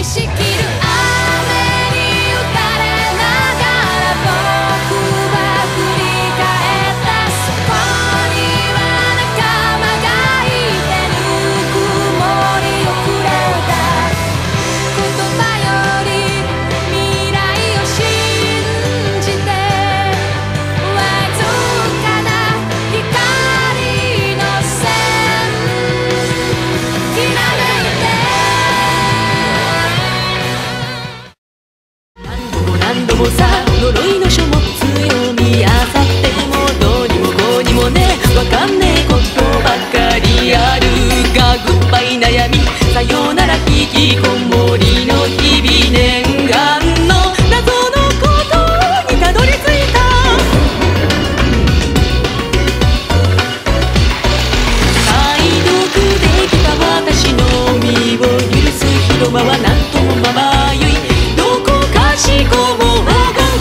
しきる雨に打たれながら僕は振り返ったそこには仲間がいてぬくもりをくれた言葉より未来を信じてわずかな光の線きらめいて何度もさ呪いの書も強みあさってもどうにもこうにもねわかんねえことばっかりあるがグッバイ悩みさよなら引きこもりの日々念願の謎のことにたどり着いた解読できた私の身を許す広間はなんともまばゆいどこかしこも黄金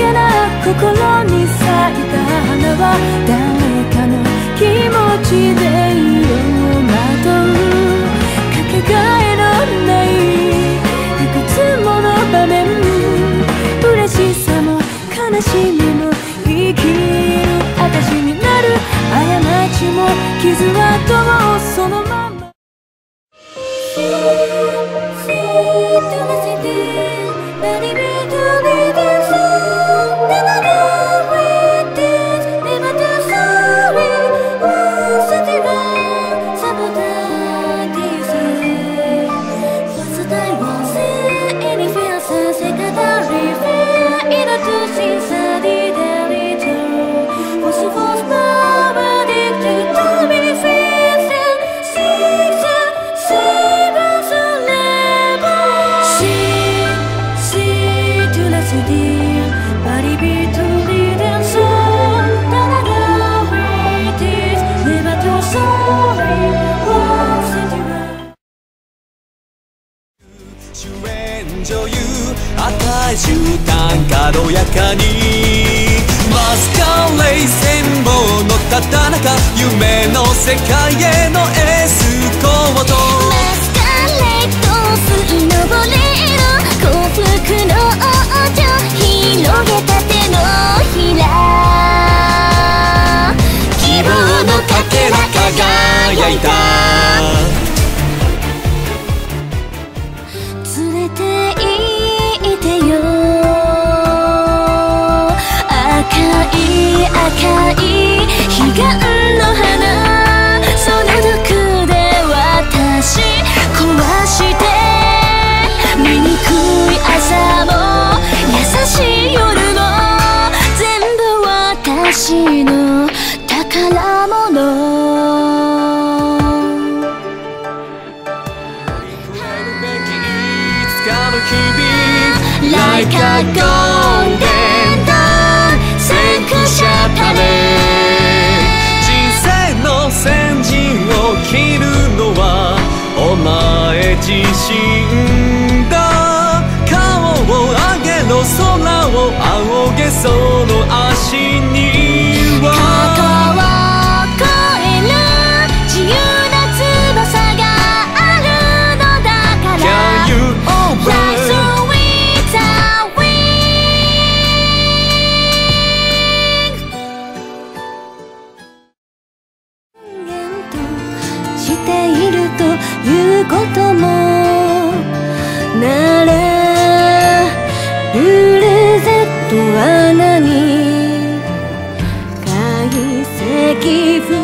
かな心に咲いた花は誰かの気持ちで色をまとうかけがえのないいくつもの場面嬉しさも悲しみも生きる証になる過ちも傷跡もそのまま主演女優赤い絨毯軽やかにマスカレイ戦望のただ中夢の世界へのエスコートマスカレード水のボレロ幸福の王女広げた手のひら希望のかけら輝いた連れて行ってよ赤い赤い彼岸の花その毒で私壊して醜い朝も優しい夜も全部私の宝物Like a golden dawn 先駆者たれ人生の先陣を切るのはお前自身だ顔を上げろ空を仰げその足には過去を越える自由な翼があるのだから Can you over しているということもならブルーゼット穴に解析